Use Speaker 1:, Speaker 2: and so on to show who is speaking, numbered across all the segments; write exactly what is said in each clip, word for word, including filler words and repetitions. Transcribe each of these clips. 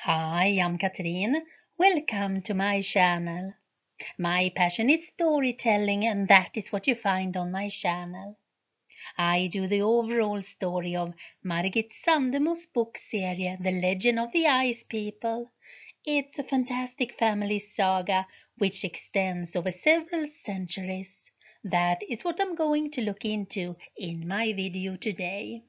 Speaker 1: Hi, I'm Katrin. Welcome to my channel. My passion is storytelling, and that is what you find on my channel. I do the overall story of Margit Sandemo's book series, The Legend of the Ice People. It's a fantastic family saga which extends over several centuries. That is what I'm going to look into in my video today.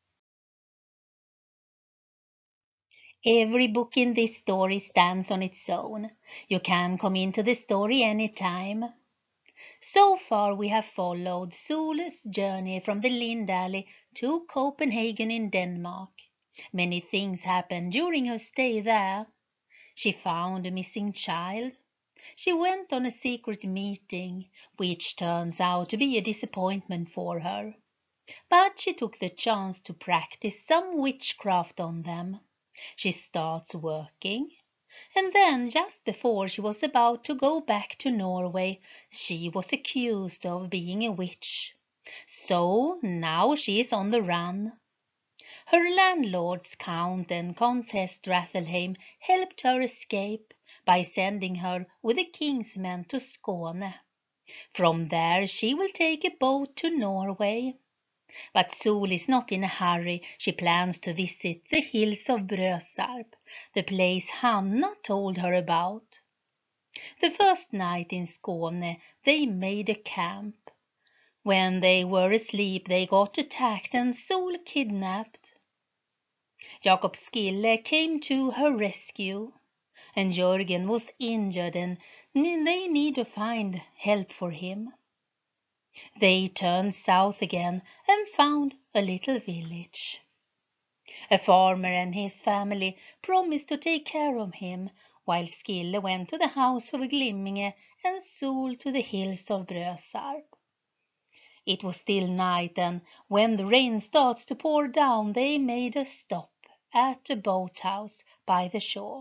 Speaker 1: Every book in this story stands on its own. You can come into the story anytime. So far we have followed Sole's journey from the Lindalley to Copenhagen in Denmark. Many things happened during her stay there. She found a missing child. She went on a secret meeting, which turns out to be a disappointment for her. But she took the chance to practice some witchcraft on them. She starts working, and then just before she was about to go back to Norway, she was accused of being a witch. So now she is on the run. Her landlords, Count and Countess Drathelheim, helped her escape by sending her with the king's men to Skåne. From there she will take a boat to Norway. But Sol is not in a hurry. She plans to visit the hills of Brösarp, the place Hanna told her about. The first night in Skåne they made a camp. When they were asleep they got attacked and Sol kidnapped. Jakob Skille came to her rescue, and Jörgen was injured and they need to find help for him. They turned south again and found a little village. A farmer and his family promised to take care of him, while Skille went to the house of Glimminge and Sol to the hills of Brösarp. It was still night, and when the rain starts to pour down, they made a stop at a boathouse by the shore.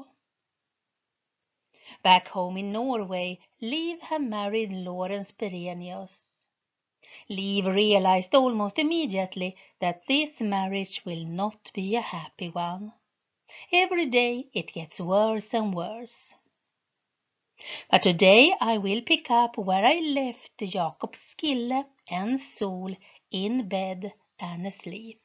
Speaker 1: Back home in Norway, Liv had married Lawrence Perenius. Liv realized almost immediately that this marriage will not be a happy one. Every day it gets worse and worse. But today I will pick up where I left Jakob Skille and Sol in bed and asleep.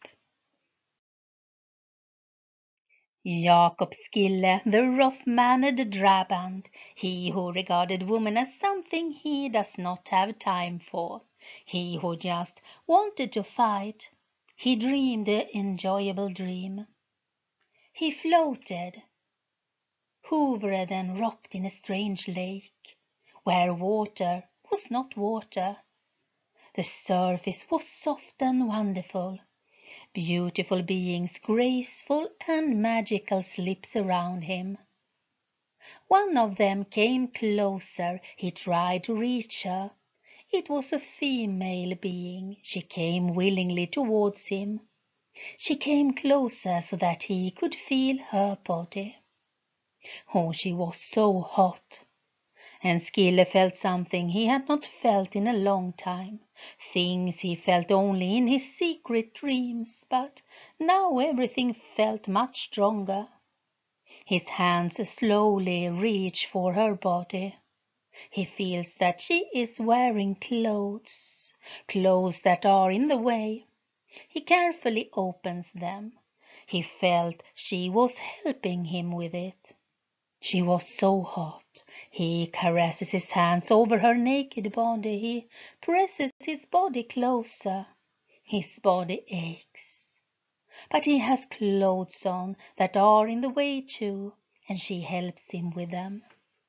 Speaker 1: Jakob Skille, the rough-mannered drabant, he who regarded woman as something he does not have time for, he who just wanted to fight, he dreamed an enjoyable dream. He floated, hovered and rocked in a strange lake, where water was not water. The surface was soft and wonderful. Beautiful beings, graceful and magical slips around him. One of them came closer. He tried to reach her. It was a female being. She came willingly towards him. She came closer so that he could feel her body. Oh, she was so hot. And Skille felt something he had not felt in a long time, things he felt only in his secret dreams, but now everything felt much stronger. His hands slowly reach for her body. He feels that she is wearing clothes, clothes that are in the way. He carefully opens them. He felt she was helping him with it. She was so hot. He caresses his hands over her naked body. He presses his body closer. His body aches. But he has clothes on that are in the way too, and she helps him with them.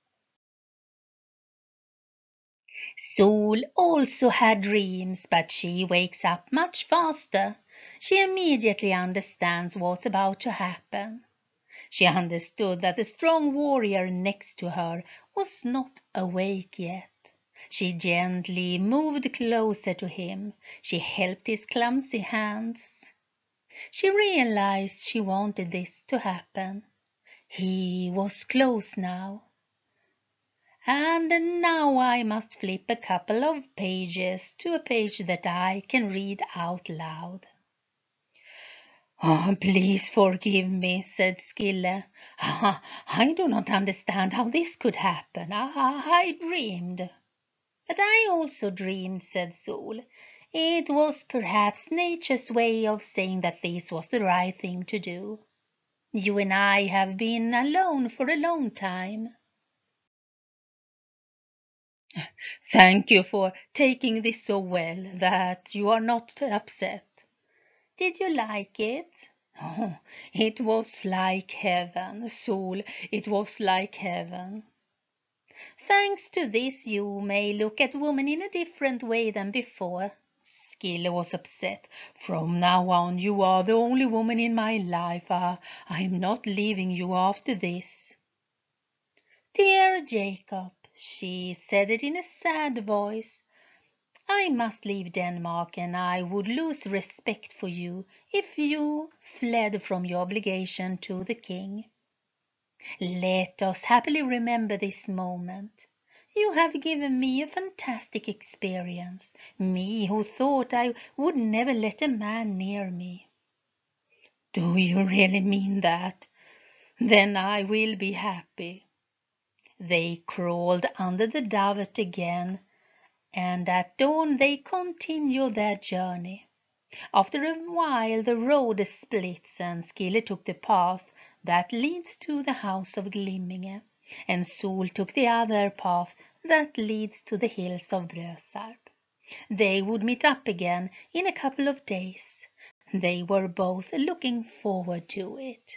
Speaker 1: Sol also had dreams, but she wakes up much faster. She immediately understands what's about to happen. She understood that the strong warrior next to her was not awake yet. She gently moved closer to him. She helped his clumsy hands. She realized she wanted this to happen. He was close now. And now I must flip a couple of pages to a page that I can read out loud. "Ah, please forgive me," said Skille. "Ah, I do not understand how this could happen. I, I dreamed." "But I also dreamed," said Sol. "It was perhaps nature's way of saying that this was the right thing to do. You and I have been alone for a long time." "Thank you for taking this so well that you are not upset." "Did you like it?" "Oh, it was like heaven, Sol, it was like heaven." "Thanks to this you may look at women in a different way than before." Skille was upset. "From now on you are the only woman in my life. I, I'm not leaving you after this." "Dear Jacob," she said it in a sad voice, "I must leave Denmark, and I would lose respect for you if you fled from your obligation to the king. Let us happily remember this moment. You have given me a fantastic experience, me who thought I would never let a man near me." "Do you really mean that? Then I will be happy." They crawled under the dovette again, and at dawn they continued their journey. After a while the road splits, and Skille took the path that leads to the house of Glimminge, and Sol took the other path that leads to the hills of Brösarp. They would meet up again in a couple of days. They were both looking forward to it.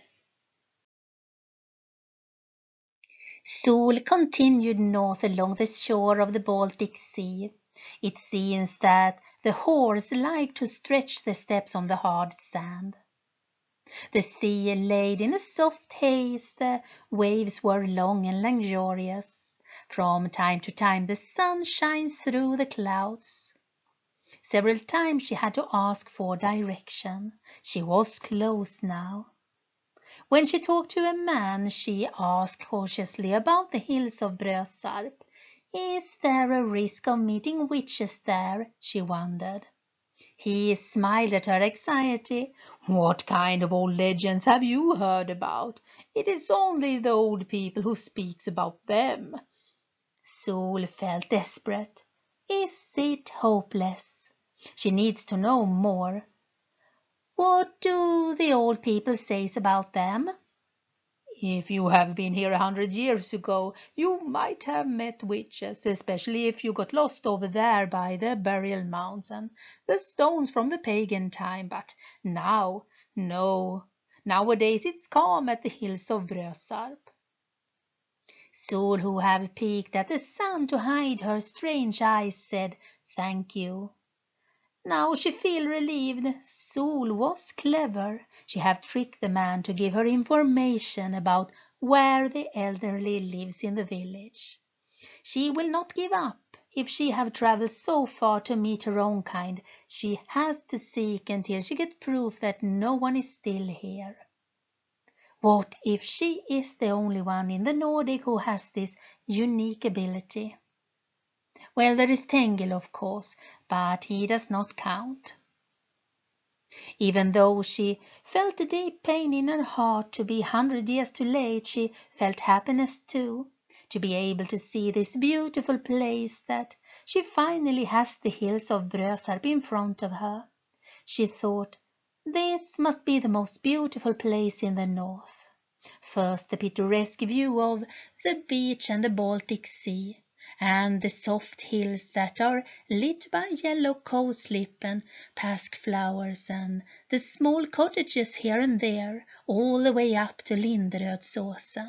Speaker 1: Sol continued north along the shore of the Baltic Sea. It seems that the horse liked to stretch the steps on the hard sand. The sea laid in a soft haze, the waves were long and luxurious. From time to time the sun shines through the clouds. Several times she had to ask for direction. She was close now. When she talked to a man, she asked cautiously about the hills of Brösarp. Is there a risk of meeting witches there? She wondered. He smiled at her anxiety. What kind of old legends have you heard about? It is only the old people who speaks about them. Sol felt desperate. Is it hopeless? She needs to know more. What do the old people say about them? If you have been here a hundred years ago, you might have met witches, especially if you got lost over there by the burial mounds and the stones from the pagan time. But now, no, nowadays it's calm at the hills of Brösarp. Sol, who had peeked at the sun to hide her strange eyes, said, "Thank you." Now she felt relieved. Sol was clever. She had tricked the man to give her information about where the elderly lives in the village. She will not give up. If she have traveled so far to meet her own kind, she has to seek until she gets proof that no one is still here. What if she is the only one in the Nordic who has this unique ability? Well, there is Tengil, of course, but he does not count. Even though she felt a deep pain in her heart to be a hundred years too late, she felt happiness too, to be able to see this beautiful place, that she finally has the hills of Brösarp in front of her. She thought, this must be the most beautiful place in the north. First the picturesque view of the beach and the Baltic Sea, and the soft hills that are lit by yellow cowslip and pasque flowers, and the small cottages here and there, all the way up to Linderödsåsen.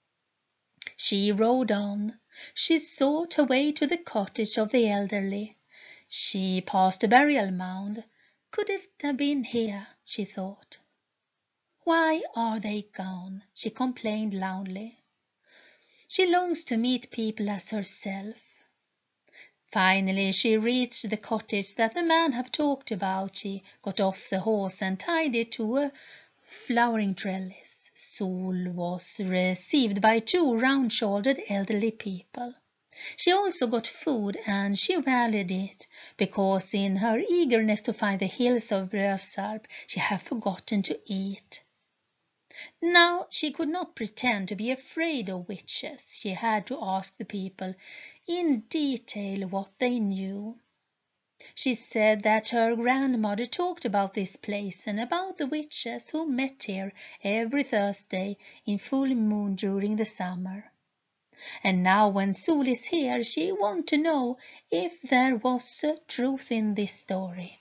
Speaker 1: She rode on. She sought her way to the cottage of the elderly. She passed a burial mound. Could it have been here? She thought. Why are they gone? She complained loudly. She longs to meet people as herself. Finally she reached the cottage that the man had talked about. She got off the horse and tied it to a flowering trellis. Sol was received by two round-shouldered elderly people. She also got food, and she valued it, because in her eagerness to find the hills of Brösarp she had forgotten to eat. Now she could not pretend to be afraid of witches. She had to ask the people in detail what they knew. She said that her grandmother talked about this place and about the witches who met here every Thursday in full moon during the summer. And now when Sol is here, she wants to know if there was uh, truth in this story.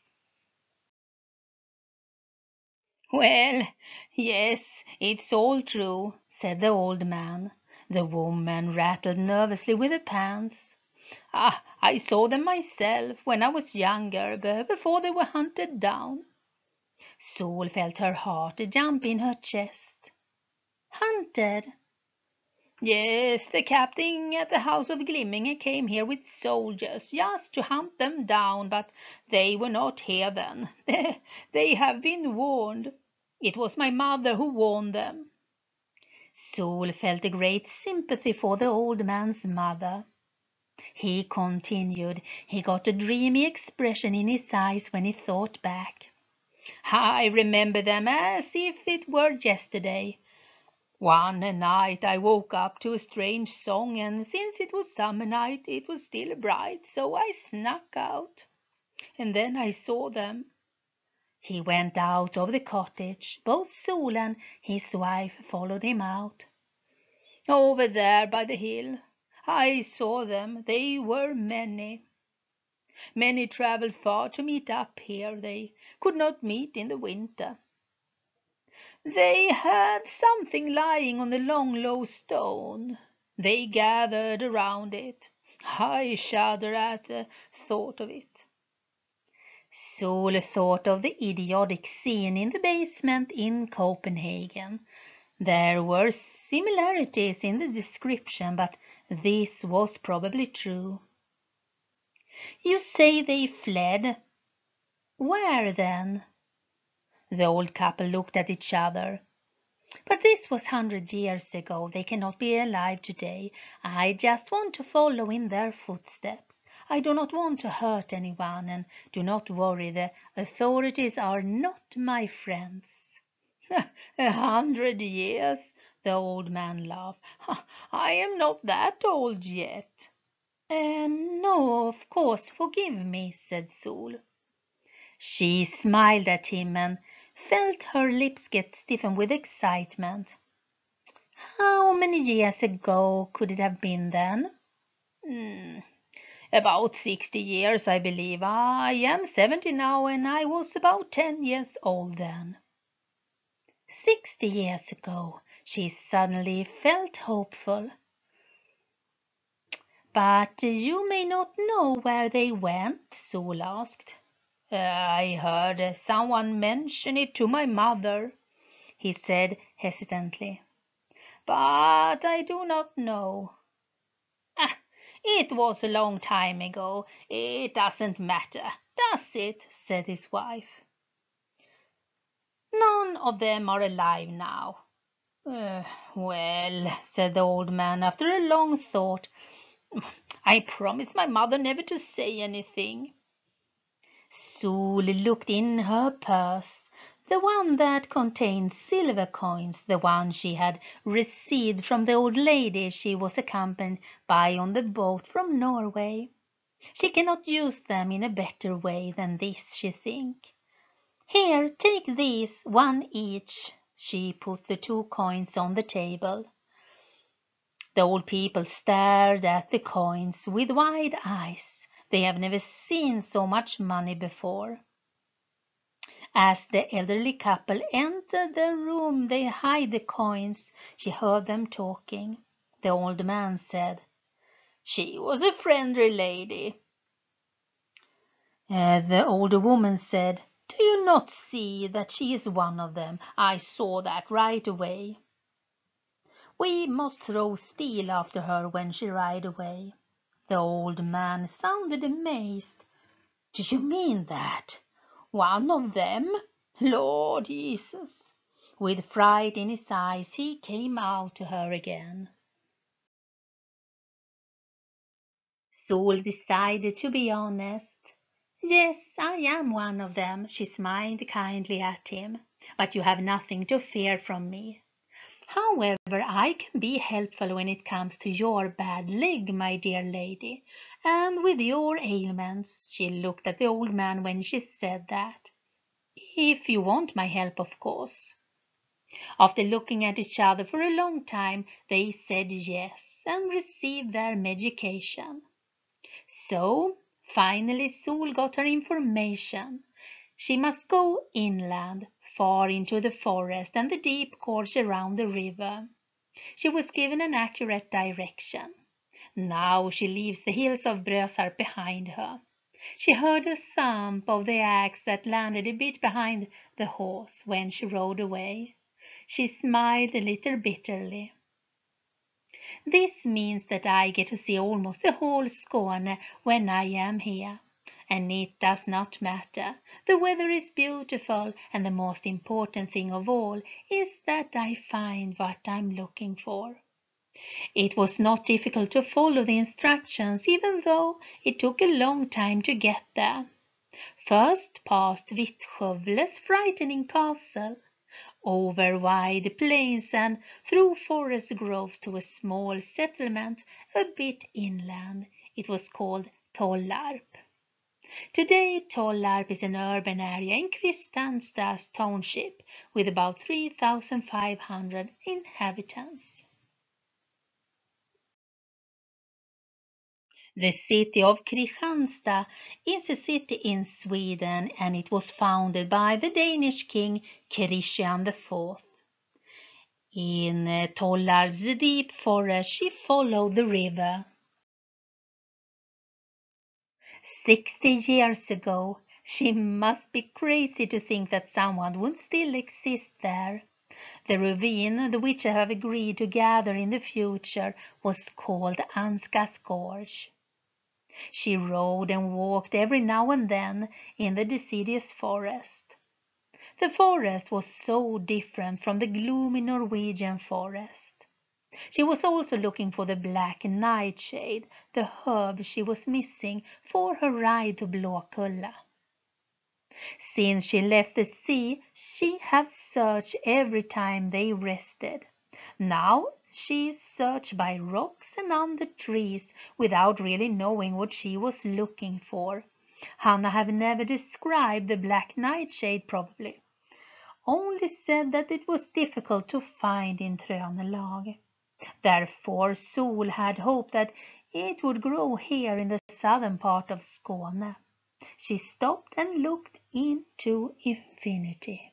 Speaker 1: Well, yes, it's all true, said the old man. The woman rattled nervously with her pans. Ah, I saw them myself when I was younger, before they were hunted down. Sol felt her heart jump in her chest. Hunted? Yes, the captain at the house of Glimminge came here with soldiers just to hunt them down, but they were not here then. They have been warned. It was my mother who warned them. Sol felt a great sympathy for the old man's mother. He continued. He got a dreamy expression in his eyes when he thought back. I remember them as if it were yesterday. One night I woke up to a strange song, and since it was summer night it was still bright, so I snuck out. And then I saw them. He went out of the cottage. Both Sol and his wife followed him out. Over there by the hill. I saw them. They were many. Many travelled far to meet up here. They could not meet in the winter. They had something lying on the long low stone. They gathered around it. I shudder at the thought of it. Sol thought of the idiotic scene in the basement in Copenhagen. There were similarities in the description, but this was probably true. You say they fled. Where then? The old couple looked at each other. But this was hundred years ago. They cannot be alive today. I just want to follow in their footsteps. I do not want to hurt anyone, and do not worry, the authorities are not my friends. A hundred years, the old man laughed. I am not that old yet. Uh, no, of course, forgive me, said Sol. She smiled at him and felt her lips get stiffen with excitement. How many years ago could it have been then? Mm, about sixty years, I believe. I am seventy now, and I was about ten years old then. Sixty years ago, she suddenly felt hopeful. But you may not know where they went, Sol asked. Uh, I heard someone mention it to my mother, he said hesitantly. But I do not know. Ah, it was a long time ago. It doesn't matter, does it? Said his wife. None of them are alive now. Uh, well, said the old man after a long thought, I promised my mother never to say anything. Sol looked in her purse, the one that contained silver coins, the one she had received from the old lady she was accompanied by on the boat from Norway. She cannot use them in a better way than this, she think. Here, take these, one each. She put the two coins on the table. The old people stared at the coins with wide eyes. They have never seen so much money before. As the elderly couple entered the room they hid the coins, she heard them talking. The old man said, She was a friendly lady. Uh, the older woman said, Do you not see that she is one of them? I saw that right away. We must throw steel after her when she ride away. The old man sounded amazed. Do you mean that? One of them? Lord Jesus! With fright in his eyes he came out to her again. Sol decided to be honest. Yes, I am one of them, she smiled kindly at him, but you have nothing to fear from me. However, I can be helpful when it comes to your bad leg, my dear lady, and with your ailments. She looked at the old man when she said that. If you want my help, of course. After looking at each other for a long time, they said yes and received their medication. So, finally Sol got her information. She must go inland, far into the forest and the deep gorge around the river. She was given an accurate direction. Now she leaves the hills of Brösarp behind her. She heard the thump of the axe that landed a bit behind the horse when she rode away. She smiled a little bitterly. This means that I get to see almost the whole Skåne when I am here. And it does not matter. The weather is beautiful, and the most important thing of all is that I find what I'm looking for. It was not difficult to follow the instructions, even though it took a long time to get there. First past Vittskövle's frightening castle, over wide plains and through forest groves to a small settlement a bit inland. It was called Tollarp. Today Tollarp is an urban area in Kristianstads township with about three thousand five hundred inhabitants. The city of Kristianstad is a city in Sweden, and it was founded by the Danish king Christian the Fourth. In uh, Tollarp's deep forest she followed the river. Sixty years ago. She must be crazy to think that someone would still exist there. The ravine, the which I have agreed to gather in the future, was called Anskas Gorge. She rode and walked every now and then in the deciduous forest. The forest was so different from the gloomy Norwegian forest. She was also looking for the black nightshade, the herb she was missing for her ride to Blåkulla. Since she left the sea, she had searched every time they rested. Now she searched by rocks and under trees without really knowing what she was looking for. Hanna had never described the black nightshade probably, only said that it was difficult to find in Trönelag. Therefore Sol had hoped that it would grow here in the southern part of Skåne. She stopped and looked into infinity.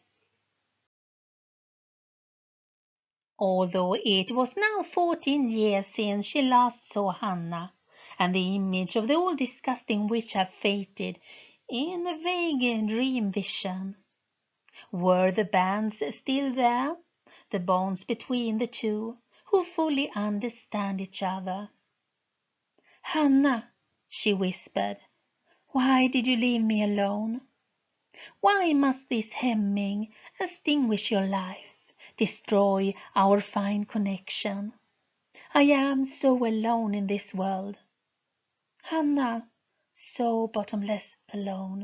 Speaker 1: Although it was now fourteen years since she last saw Hanna, and the image of the old disgusting witch had faded in a vague dream vision. Were the bands still there, the bonds between the two, who fully understand each other? Hanna, she whispered, why did you leave me alone? Why must this hemming extinguish your life? Destroy our fine connection. I am so alone in this world. Hanna, so bottomless alone.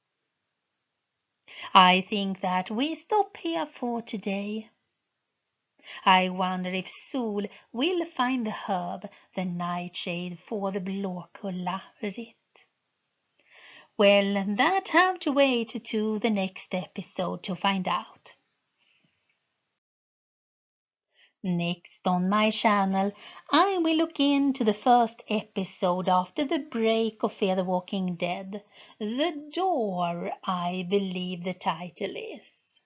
Speaker 1: I think that we stop here for today. I wonder if Sol will find the herb, the nightshade for the Blåkulla ritt. Well, that have to wait to the next episode to find out. Next on my channel, I will look into the first episode after the break of Fear the Walking Dead. The Door, I believe the title is.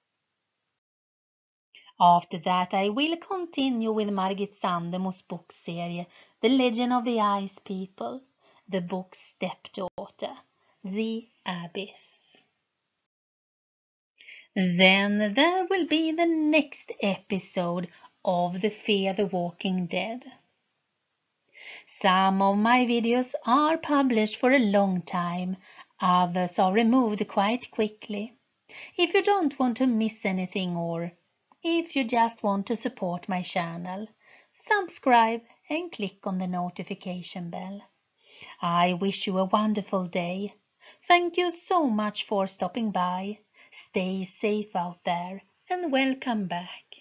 Speaker 1: After that, I will continue with Margit Sandemo's book series, The Legend of the Ice People, the book Stepdaughter, The Abyss. Then there will be the next episode of the Fear the Walking Dead. Some of my videos are published for a long time, others are removed quite quickly. If you don't want to miss anything, or if you just want to support my channel, subscribe and click on the notification bell. I wish you a wonderful day. Thank you so much for stopping by. Stay safe out there and welcome back.